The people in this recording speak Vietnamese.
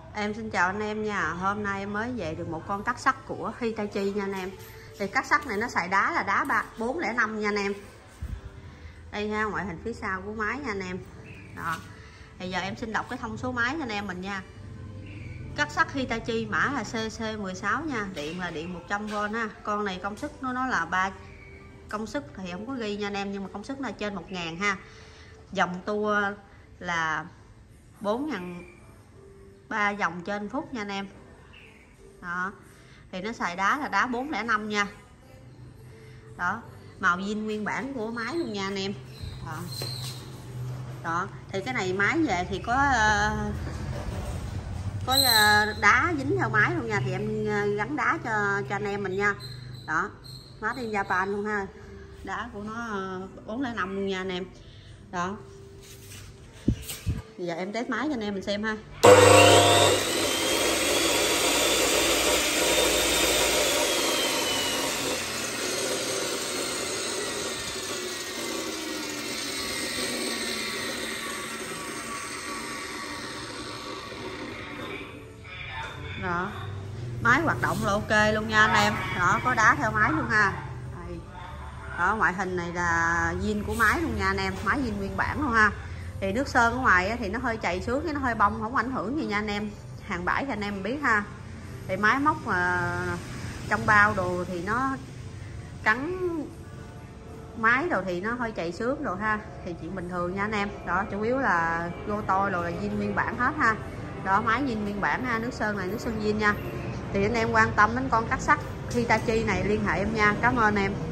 Em xin chào anh em nha. Hôm nay em mới về được một con cắt sắt của Hitachi nha anh em. Thì cắt sắt này nó xài đá là đá 405 nha anh em. Đây ha, ngoại hình phía sau của máy nha anh em. Đó. Thì giờ em xin đọc cái thông số máy cho anh em mình nha. Cắt sắt Hitachi mã là CC16 nha, điện là điện 100V ha. Con này công suất nó là 3, công suất thì không có ghi nha anh em, nhưng mà công suất là trên 1000 ha. Dòng tua là 4.3 dòng trên phút nha anh em. Đó. Thì nó xài đá là đá 405 nha. Đó, màu zin nguyên bản của máy luôn nha anh em. Đó. Đó, thì cái này máy về thì có đá dính theo máy luôn nha, thì em gắn đá cho anh em mình nha. Đó, made in Japan luôn ha. Đá của nó 405 luôn nha anh em. Đó. Bây giờ em test máy cho anh em mình xem ha. Đó, máy hoạt động là ok luôn nha anh em. Đó, có đá theo máy luôn ha. Đây. Đó, ngoại hình này là zin của máy luôn nha anh em, máy zin nguyên bản luôn ha. Thì nước sơn ở ngoài thì nó hơi chảy xuống, cái nó hơi bông, không ảnh hưởng gì nha anh em. Hàng bãi cho anh em biết ha. Thì máy móc mà trong bao đồ thì nó cắn máy rồi thì nó hơi chạy xước rồi ha, thì chuyện bình thường nha anh em. Đó, chủ yếu là vô tôi rồi là zin nguyên bản hết ha. Đó, máy zin nguyên bản ha, nước sơn này nước sơn zin nha. Thì anh em quan tâm đến con cắt sắt Hitachi này liên hệ em nha. Cảm ơn em.